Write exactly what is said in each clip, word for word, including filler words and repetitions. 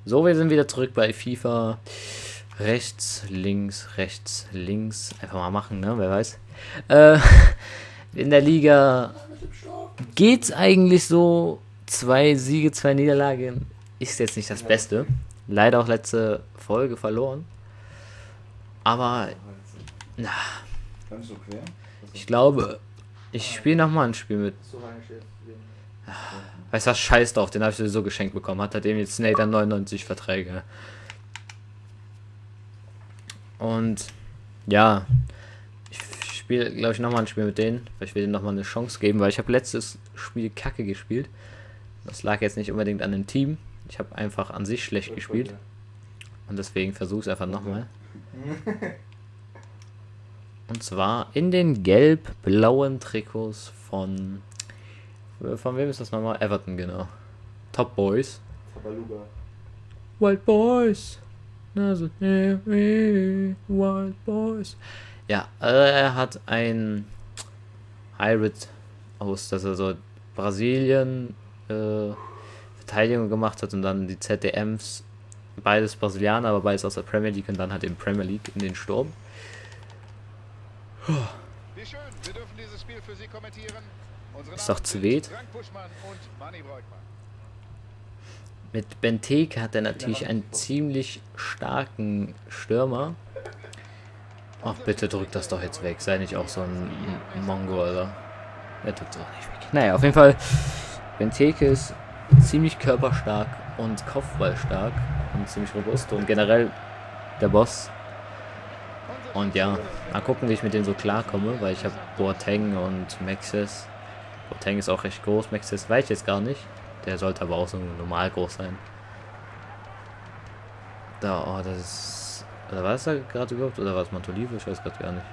So, wir sind wieder zurück bei FIFA. Rechts, links, rechts, links. Einfach mal machen, ne? Wer weiß. Äh, in der Liga geht's eigentlich so. Zwei Siege, zwei Niederlagen. Ist jetzt nicht das Beste. Leider auch letzte Folge verloren. Aber, na, ich glaube, ich spiele nochmal ein Spiel mit. Weißt du was, scheiß drauf, den habe ich sowieso geschenkt bekommen. Hat er dem jetzt Snake dann neunundneunzig Verträge. Und ja, ich spiele, glaube ich, nochmal ein Spiel mit denen, weil ich will denen nochmal eine Chance geben, weil ich habe letztes Spiel Kacke gespielt. Das lag jetzt nicht unbedingt an dem Team. Ich habe einfach an sich schlecht gespielt. Und deswegen versuche ich es einfach nochmal. Und zwar in den gelb-blauen Trikots von... Von wem ist das nochmal? Everton, genau. Top Boys. Tabaluga. Wild Boys. Wild Boys. Ja, er hat ein Hybrid aus, dass er so Brasilien äh, Verteidigung gemacht hat und dann die Z D Ms, beides Brasilianer, aber beides aus der Premier League und dann hat in Premier League in den Sturm. Wie schön, wir dürfen dieses Spiel für Sie kommentieren. Ist doch Zweet. Mit Benteke hat er natürlich einen ziemlich starken Stürmer. Ach, bitte drück das doch jetzt weg. Sei nicht auch so ein, ein Mongo, Alter. Er drückt es auch nicht weg. Naja, auf jeden Fall, Benteke ist ziemlich körperstark und kopfballstark und ziemlich robust und generell der Boss. Und ja, mal gucken, wie ich mit denen so klarkomme, weil ich habe Boateng und Maxis. Boateng ist auch recht groß, Maxis weiß ich jetzt gar nicht. Der sollte aber auch so normal groß sein. Da, oh, das ist... Oder war es da gerade überhaupt? Oder war es Montolivo? Ich weiß gerade gar nicht.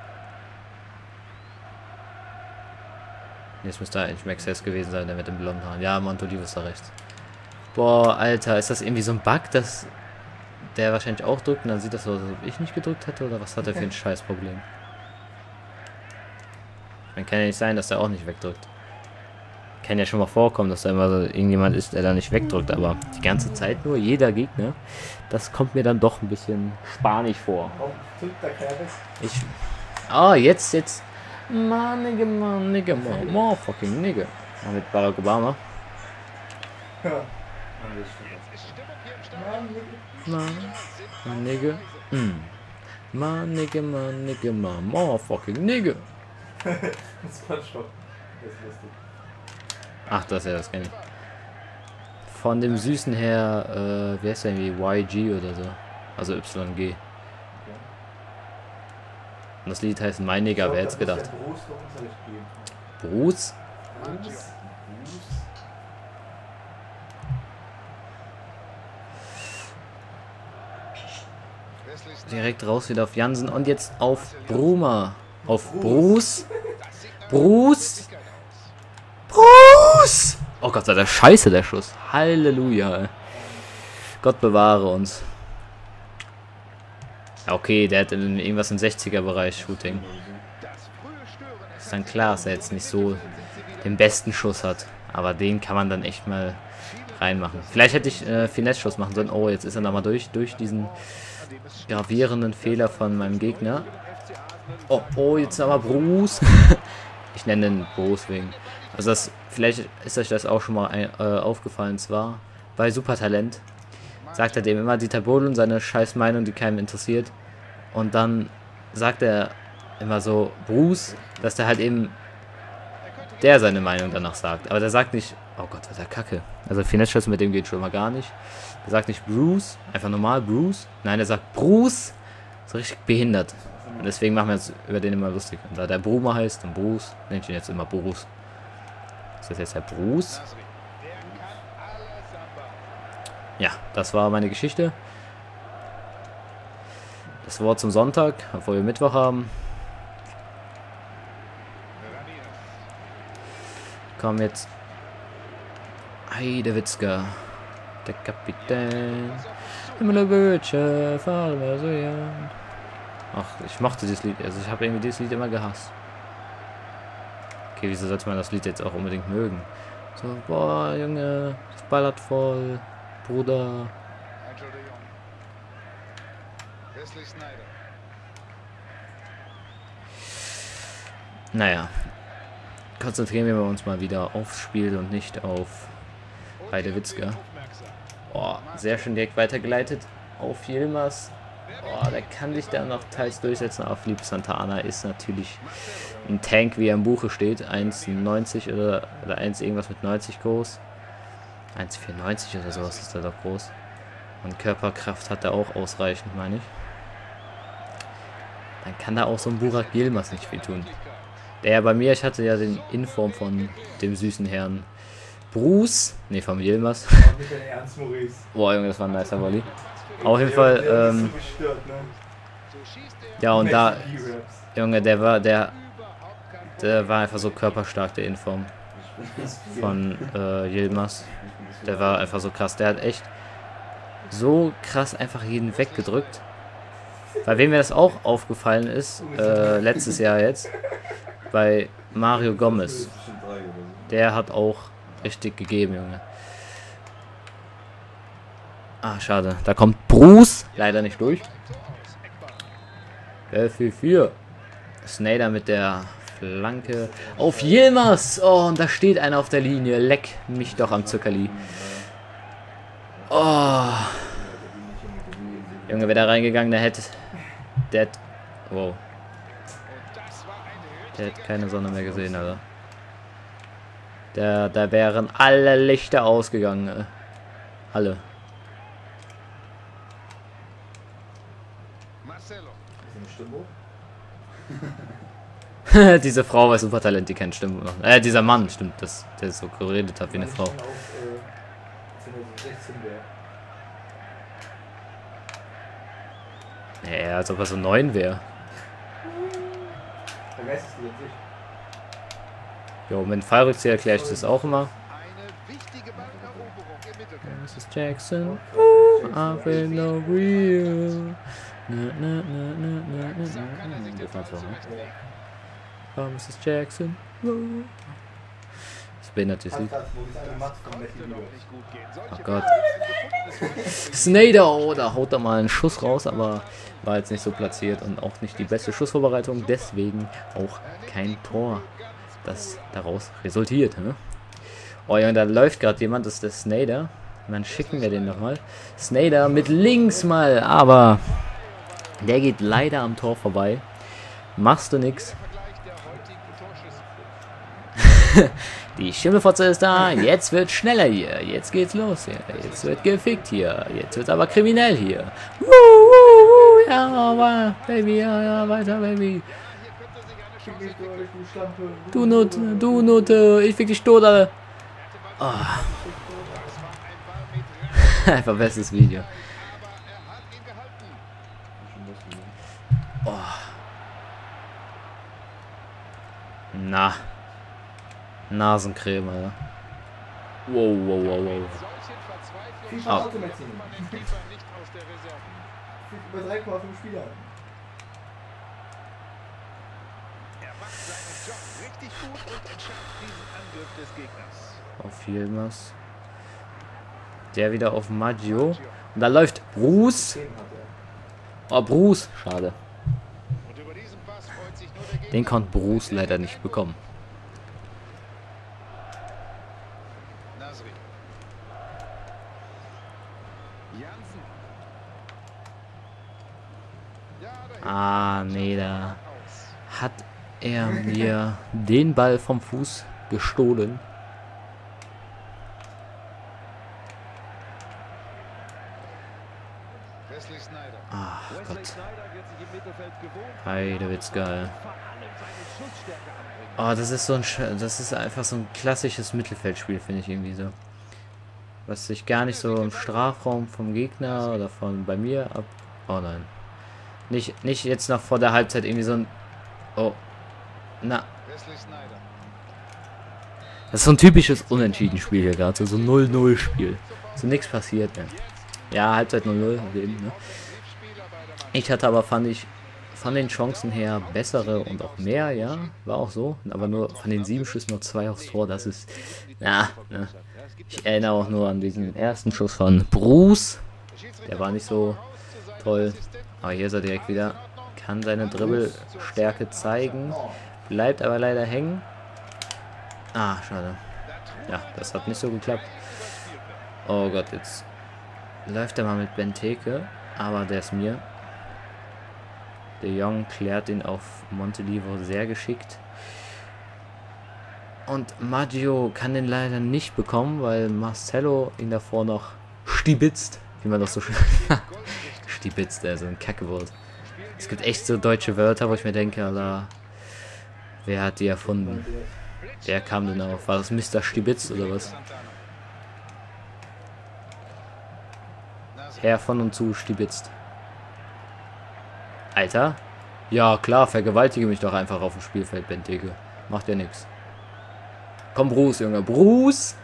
Jetzt müsste da eigentlich Maxis gewesen sein, der mit dem blonden Haaren. Ja, Montolivo ist da rechts. Boah, Alter, ist das irgendwie so ein Bug, dass der wahrscheinlich auch drückt und dann sieht das so, als ob ich nicht gedrückt hätte? Oder was hat er für ein Scheißproblem? Man kann ja nicht sein, dass der auch nicht wegdrückt. Kann ja schon mal vorkommen, dass da immer so irgendjemand ist, der da nicht wegdrückt, aber die ganze Zeit nur, jeder Gegner, das kommt mir dann doch ein bisschen spanisch vor. Ich. Ah, jetzt, jetzt. Mann, nigga, man, nigga, man, more fucking nigga. Mit Barack Obama. Man, nigga. Mm. Man, nigga, man, nigga, man, more fucking nigga. Das ist Spongebob. Das ist lustig. Ach, das ja, das kenne ich. Von dem Süßen her, äh, wie heißt der irgendwie? Y G oder so. Also Y G. Und das Lied heißt Mein Nigger, wer hätte es gedacht? Bruce? Direkt raus wieder auf Jansen und jetzt auf Bruma. Auf Bruce. Bruce. Bruce. Oh Gott, sei der Scheiße, der Schuss. Halleluja. Gott bewahre uns. Ja, okay, der hat in, irgendwas im sechziger-Bereich Shooting. Ist dann klar, dass er jetzt nicht so den besten Schuss hat. Aber den kann man dann echt mal reinmachen. Vielleicht hätte ich äh, Finesse-Schuss machen sollen. Oh, jetzt ist er nochmal durch, durch diesen gravierenden Fehler von meinem Gegner. Oh, oh, jetzt aber Bruce. Ich nenne ihn Bruce wegen. Also das, vielleicht ist euch das auch schon mal ein, äh, aufgefallen. Zwar bei Supertalent sagt er dem immer Dieter Bohlen seine scheiß Meinung, die keinem interessiert. Und dann sagt er immer so Bruce, dass der halt eben der seine Meinung danach sagt. Aber der sagt nicht, oh Gott, was der Kacke. Also Finesse mit dem geht schon mal gar nicht. Der sagt nicht Bruce, einfach normal Bruce. Nein, er sagt Bruce. So richtig behindert. Und deswegen machen wir jetzt über den immer lustig. Und da der Bruma heißt und Bruce, nenne ich ihn jetzt immer Bruce. Ist das jetzt der Bruce? Ja, das war meine Geschichte. Das Wort zum Sonntag, bevor wir Mittwoch haben. Kommen jetzt Heidewitzka, der Kapitän. Ach, ich mochte dieses Lied, also ich habe irgendwie dieses Lied immer gehasst. Okay, wieso sollte man das Lied jetzt auch unbedingt mögen? So, boah, Junge, das ballert voll, Bruder, Wesley Sneijder. Naja. Konzentrieren wir uns mal wieder aufs Spiel und nicht auf Heidewitzka. Oh, sehr schön direkt weitergeleitet auf Yilmaz. Oh, der kann sich da noch teils durchsetzen, aber Felipe Santana ist natürlich ein Tank, wie er im Buche steht. eins neunzig oder, oder eins irgendwas mit neunzig groß. eins vierundneunzig oder sowas ist er doch groß. Und Körperkraft hat er auch ausreichend, meine ich. Dann kann da auch so ein Burak Yilmaz nicht viel tun. Der bei mir, ich hatte ja den Inform von dem süßen Herrn Bruce. Ne, vom Yilmaz. Boah, Junge, das war ein nicer Volley. Auf jeden Fall, ähm, ja, und da, Junge, der war, der, der war einfach so körperstark, der Inform von äh, Yilmaz. Der war einfach so krass. Der hat echt so krass einfach jeden weggedrückt. Bei wem mir das auch aufgefallen ist, äh, letztes Jahr jetzt, bei Mario Gomez. Der hat auch richtig gegeben, Junge. Ah, schade. Da kommt Bruce leider nicht durch. elf vier vier. Sneijder mit der Flanke auf Yilmaz. Oh, und da steht einer auf der Linie. Leck mich doch am Zuckerli. Oh. Junge, wäre da reingegangen, der hätte... Der hätte... Wow. Der hätte keine Sonne mehr gesehen, Alter. Der, da wären alle Lichter ausgegangen. Alle. Diese Frau war Supertalent, die kennt Stimmen noch. Äh, dieser Mann, stimmt, das, der so geredet hat wie eine Frau. Ja, als ob er so neun wäre. Jo, mit Fallrückzieher erkläre ich das auch immer. Das ist Jackson. I feel no real. Na, na, na, na, na, na, na. Das war so, ne? Oh, Missus Jackson. Das bin natürlich Lied. Oh Gott. Sneijder, oh, da haut er mal einen Schuss raus, aber war jetzt nicht so platziert und auch nicht die beste Schussvorbereitung, deswegen auch kein Tor, das daraus resultiert. Ne? Oh ja, da läuft gerade jemand, das ist der Sneijder. Und dann schicken wir den nochmal. Sneijder mit links mal, aber der geht leider am Tor vorbei. Machst du nix. Die Schimmelfotze ist da, jetzt wird schneller hier, jetzt geht's los hier, jetzt wird gefickt hier, jetzt wird aber kriminell hier. Woo, woo, woo, ja, aber, Baby, ja, ja, weiter, Baby. Du Nutte, du Nutte, ich fick dich tot, alle. Oh. Einfach bestes Video. Oh. Na. Nasencreme, ja. Wow, wow, wow, wow. Oh. Über drei Komma fünf Spieler. Auf Yilmaz. Der wieder auf Maggio. Und da läuft Bruce. Oh, Bruce. Schade. Den konnte Bruce leider nicht bekommen. Ah, nee, da hat er mir den Ball vom Fuß gestohlen. Ach Gott. Heidewitzka. Oh, das ist so ein, das ist einfach so ein klassisches Mittelfeldspiel, finde ich irgendwie so. Was sich gar nicht so im Strafraum vom Gegner oder von bei mir ab. Oh nein. Nicht, nicht jetzt noch vor der Halbzeit irgendwie so ein... Oh. Na. Das ist so ein typisches Unentschieden-Spiel hier gerade. So ein null null Spiel. So nichts passiert mehr. Ja, Halbzeit null null. Ne? Ich hatte aber, fand ich, von den Chancen her bessere und auch mehr, ja. War auch so. Aber nur von den sieben Schüssen nur zwei aufs Tor. Das ist... Ja, ne? Ich erinnere auch nur an diesen ersten Schuss von Bruce. Der war nicht so toll. Aber hier ist er direkt wieder. Kann seine Dribbelstärke zeigen. Bleibt aber leider hängen. Ah, schade. Ja, das hat nicht so geklappt. Oh Gott, jetzt läuft er mal mit Benteke. Aber der ist mir. De Jong klärt ihn auf Montolivo sehr geschickt. Und Maggio kann den leider nicht bekommen, weil Marcelo ihn davor noch stibitzt. Wie man das so schön stibitzt, also ein Kackewort. Es gibt echt so deutsche Wörter, wo ich mir denke, Alter, wer hat die erfunden? Wer kam denn auf? War das Mister Stibitz oder was? Herr von und zu stibitzt. Alter? Ja, klar, vergewaltige mich doch einfach auf dem Spielfeld, Benteke. Macht ja nichts. Komm, Bruce, Junge. Bruce!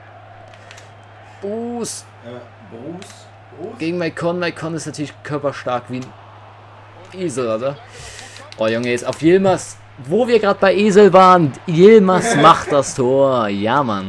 Bruce! Äh, Bruce? Bruce? Gegen Maicon. Maicon ist natürlich körperstark wie ein Esel, oder? Oh, Junge, jetzt auf Yilmaz. Wo wir gerade bei Esel waren. Yilmaz macht das Tor. Ja, Mann.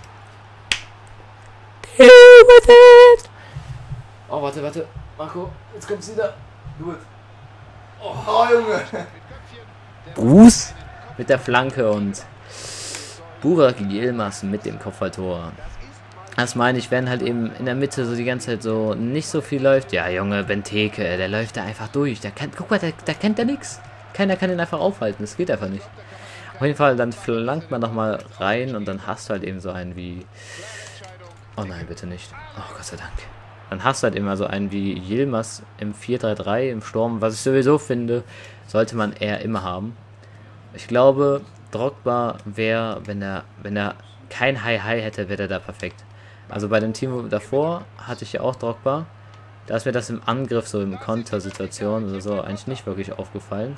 Deal with it! Oh, warte, warte. Marco, jetzt kommt's wieder. Gut. Oh, oh, Junge. Bruce mit der Flanke und Burak Yilmaz mit dem Kopfballtor. Das meine ich, wenn halt eben in der Mitte so die ganze Zeit so nicht so viel läuft. Ja, Junge, Benteke, der läuft da einfach durch. Der kann, guck mal, der, der kennt ja nichts. Keiner kann ihn einfach aufhalten. Das geht einfach nicht. Auf jeden Fall, dann flankt man noch mal rein und dann hast du halt eben so einen wie... Oh nein, bitte nicht. Oh, Gott sei Dank. Dann hast du halt immer so einen wie Yilmaz im vier drei drei im Sturm. Was ich sowieso finde, sollte man eher immer haben. Ich glaube, Drogba wäre, wenn er, wenn er kein High-High hätte, wäre er da perfekt. Also bei dem Team davor hatte ich ja auch Drogba. Da ist mir das im Angriff, so in Kontersituation oder so, eigentlich nicht wirklich aufgefallen.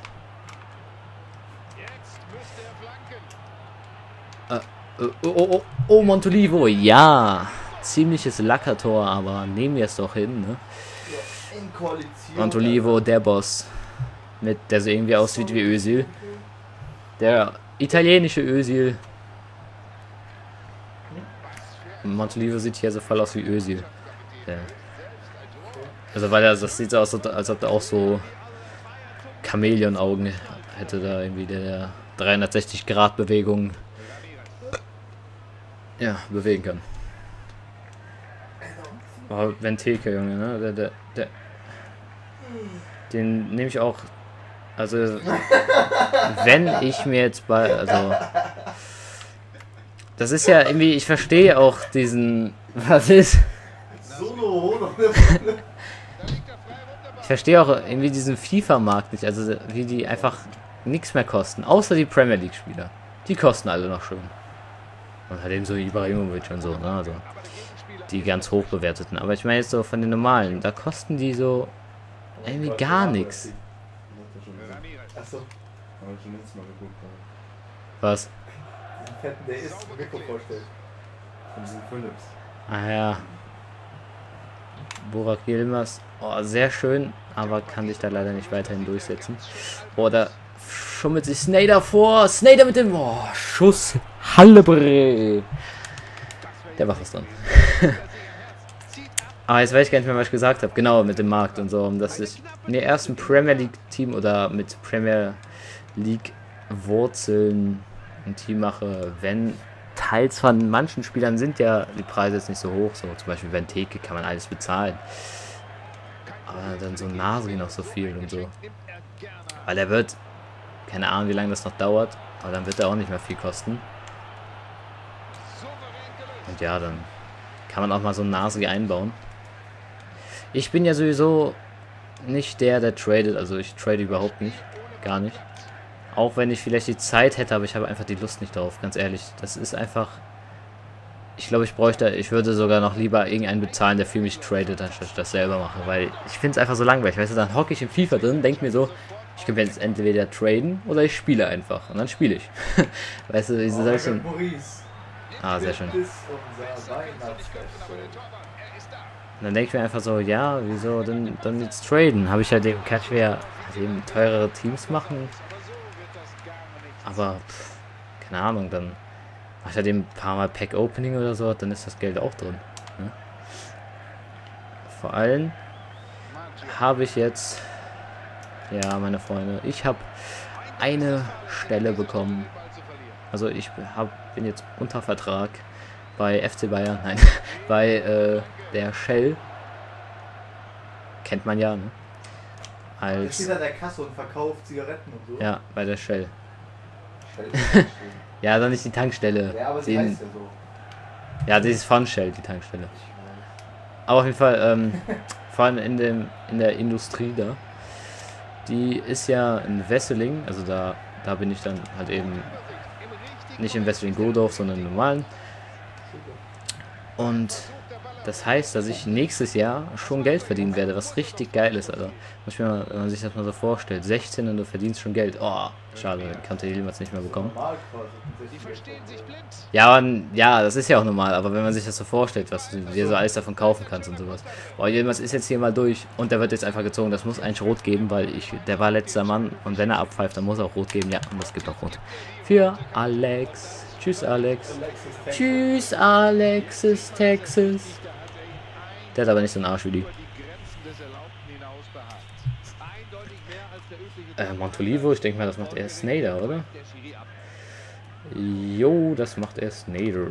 Äh, oh, oh, oh, oh, Montolivo, ja. Ziemliches Lackertor, aber nehmen wir es doch hin, ne? Montolivo, der Boss. Mit, der so irgendwie aussieht wie Özil. Der italienische Özil. Montolivo sieht hier so voll aus wie Özil. Ja. Also weil er, das sieht so aus, als ob er auch so Chamäleon-Augen hätte, da irgendwie der dreihundertsechzig Grad Bewegung ja, bewegen kann. Oh, Benteke, Junge, ne? Der, der, der, den nehme ich auch. Also, wenn ich mir jetzt bei. Also. Das ist ja irgendwie. Ich verstehe auch diesen. Was ist? Ich verstehe auch irgendwie diesen FIFA-Markt nicht. Also, wie die einfach nichts mehr kosten. Außer die Premier League-Spieler. Die kosten alle noch schön. Und halt eben so Ibrahimovic und so, ne? Also. Die ganz hoch bewerteten. Aber ich meine jetzt so von den normalen, da kosten die so irgendwie gar nichts. Achso. Haben wir schon letztes Mal geguckt. Was? Den fetten, der ist im Mikro vorstellt. Von diesem Philips. Ah ja. Burak Yilmaz. Oh, sehr schön, aber kann sich da leider nicht weiterhin durchsetzen. Oh, da schummelt sich Sneijder vor. Sneijder mit dem oh, Schuss. Hallebre. Der war fast dran. Aber jetzt weiß ich gar nicht mehr, was ich gesagt habe. Genau, mit dem Markt und so. Dass ich mir erst ein Premier League Team oder mit Premier League Wurzeln ein Team mache, wenn teils von manchen Spielern sind ja die Preise jetzt nicht so hoch. So zum Beispiel Benteke kann man alles bezahlen. Aber dann so Nasri noch so viel und so. Weil er wird, keine Ahnung wie lange das noch dauert, aber dann wird er auch nicht mehr viel kosten. Und ja, dann kann man auch mal so einen Nasri einbauen. Ich bin ja sowieso nicht der, der tradet. Also ich trade überhaupt nicht. Gar nicht. Auch wenn ich vielleicht die Zeit hätte, aber ich habe einfach die Lust nicht drauf. Ganz ehrlich. Das ist einfach... Ich glaube, ich bräuchte... Ich würde sogar noch lieber irgendeinen bezahlen, der für mich tradet, anstatt ich das selber mache. Weil ich finde es einfach so langweilig. Weißt du, dann hocke ich im FIFA drin, denke mir so... Ich könnte jetzt entweder traden oder ich spiele einfach. Und dann spiele ich. Weißt du, diese solchen... Ah, sehr schön. Und dann denke ich mir einfach so, ja, wieso denn dann jetzt traden? Habe ich halt eben, kann ich mir eben teurere Teams machen. Aber, pff, keine Ahnung, dann mache ich halt eben ein paar Mal Pack-Opening oder so, dann ist das Geld auch drin. Ne? Vor allem habe ich jetzt Ja, meine Freunde, ich habe eine Stelle bekommen. Also ich hab, bin jetzt unter Vertrag bei F C Bayern, nein, bei äh, der Shell. Kennt man ja, ne? Da Als, steht an der Kasse und verkauft Zigaretten und so. ja, bei der Shell. Shell ist schön. Ja, dann nicht die Tankstelle. Ja, aber sie Den, heißt ja so. ja, das ist von Shell, die Tankstelle. Ich weiß. Aber auf jeden Fall, ähm, vor allem in, dem, in der Industrie da. Die ist ja in Wesseling, also da, da bin ich dann halt eben nicht in Wesseling-Godorf, sondern im normalen. Und das heißt, dass ich nächstes Jahr schon Geld verdienen werde, was richtig geil ist, Alter. Muss ich mir mal, wenn man sich das mal so vorstellt. sechzehn und du verdienst schon Geld. Oh, schade, den konnte ich jemals nicht mehr bekommen. Normal quasi. Die verstehen sich blind. Ja, und, ja, das ist ja auch normal, aber wenn man sich das so vorstellt, was du dir so alles davon kaufen kannst und sowas. Boah, jemals ist jetzt hier mal durch und der wird jetzt einfach gezogen. Das muss eigentlich rot geben, weil ich, der war letzter Mann und wenn er abpfeift, dann muss er auch rot geben. Ja, und das gibt auch rot. Für Alex. Tschüss, Alex. Tschüss, Alexis, Texas. Der hat aber nicht so einen Arsch wie die. Äh, Montolivo, ich denke mal, das macht er Snyder, oder? Jo, das macht er Snyder.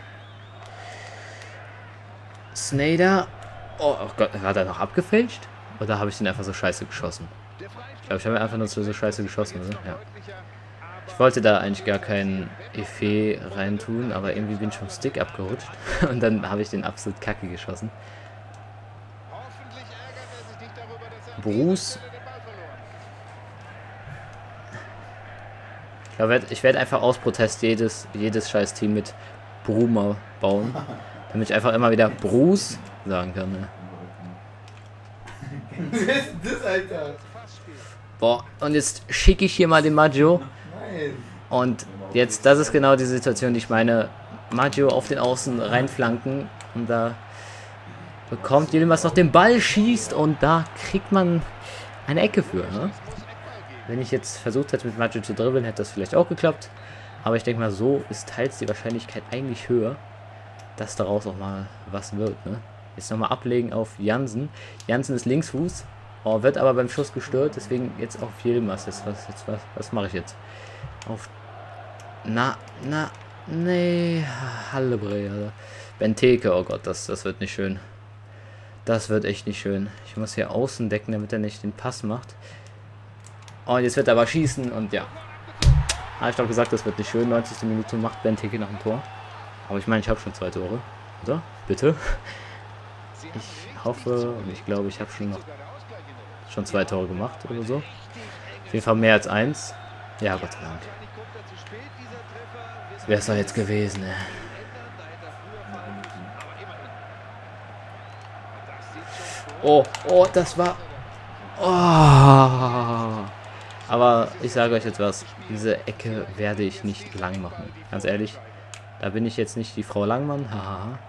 Snyder. Oh, oh Gott, hat er noch abgefälscht? Oder habe ich den einfach so scheiße geschossen? Ich glaube, ich habe einfach nur so scheiße geschossen, oder? Ja. Ich wollte da eigentlich gar keinen Effet reintun, aber irgendwie bin ich vom Stick abgerutscht. Und dann habe ich den absolut kacke geschossen. Bruce. Ich, glaub, ich werde einfach aus Protest jedes, jedes scheiß Team mit Bruma bauen. Damit ich einfach immer wieder Bruce sagen kann. Ne? Was ist das, Alter? Boah, und jetzt schicke ich hier mal den Maggio. Nein. Und jetzt, das ist genau die Situation, die ich meine. Maggio auf den Außen reinflanken. Und da bekommt Yilmaz noch den Ball, schießt und da kriegt man eine Ecke für. Ne? Wenn ich jetzt versucht hätte, mit Maggio zu dribbeln, hätte das vielleicht auch geklappt. Aber ich denke mal, so ist teils die Wahrscheinlichkeit eigentlich höher, dass daraus auch mal was wird. Ne? Jetzt nochmal ablegen auf Jansen. Jansen ist Linksfuß, oh, wird aber beim Schuss gestört, deswegen jetzt auf Yilmaz. Jetzt, was, jetzt, was, was mache ich jetzt? Auf. Na, na, nee. Hallebre, Alter. Benteke, oh Gott, das, das wird nicht schön. Das wird echt nicht schön. Ich muss hier außen decken, damit er nicht den Pass macht. Oh, jetzt wird er aber schießen und ja. Habe ich doch gesagt, das wird nicht schön. neunzigste Minute macht Benteke nach dem Tor. Aber ich meine, ich habe schon zwei Tore. Oder? Bitte? Ich hoffe und ich glaube, ich habe schon noch schon zwei Tore gemacht oder so. Auf jeden Fall mehr als eins. Ja, Gott sei Dank. Das wäre es doch jetzt gewesen, ey. Oh, oh, das war... Oh. Aber ich sage euch jetzt was. Diese Ecke werde ich nicht lang machen. Ganz ehrlich. Da bin ich jetzt nicht die Frau Langmann. Haha.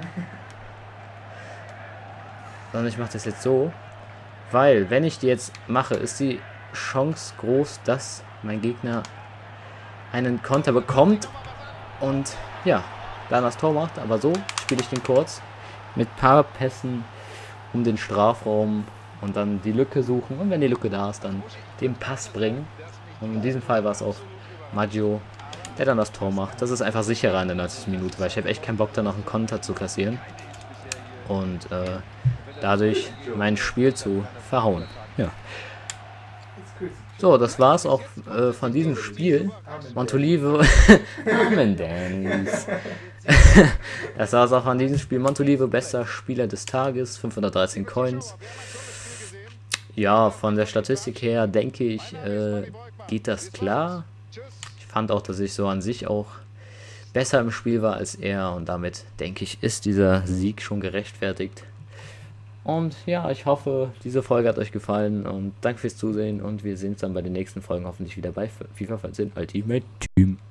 Sondern ich mache das jetzt so. Weil, wenn ich die jetzt mache, ist die Chance groß, dass mein Gegner einen Konter bekommt. Und ja, dann das Tor macht. Aber so spiele ich den kurz. Mit ein paar Pässen um den Strafraum und dann die Lücke suchen und wenn die Lücke da ist, dann den Pass bringen. Und in diesem Fall war es auch Maggio, der dann das Tor macht. Das ist einfach sicherer in der neunzigsten Minute, weil ich habe echt keinen Bock, da noch einen Konter zu kassieren und äh, dadurch mein Spiel zu verhauen. Ja. So, das war's auch äh, von diesem Spiel. Montolivo. Amen, Dennis. Das war's auch von diesem Spiel. Montolivo, bester Spieler des Tages. fünfhundertdreizehn Coins. Ja, von der Statistik her denke ich, äh, geht das klar. Ich fand auch, dass ich so an sich auch besser im Spiel war als er. Und damit, denke ich, ist dieser Sieg schon gerechtfertigt. Und ja, ich hoffe, diese Folge hat euch gefallen und danke fürs Zusehen und wir sehen uns dann bei den nächsten Folgen hoffentlich wieder bei FIFA vierzehn Ultimate Team.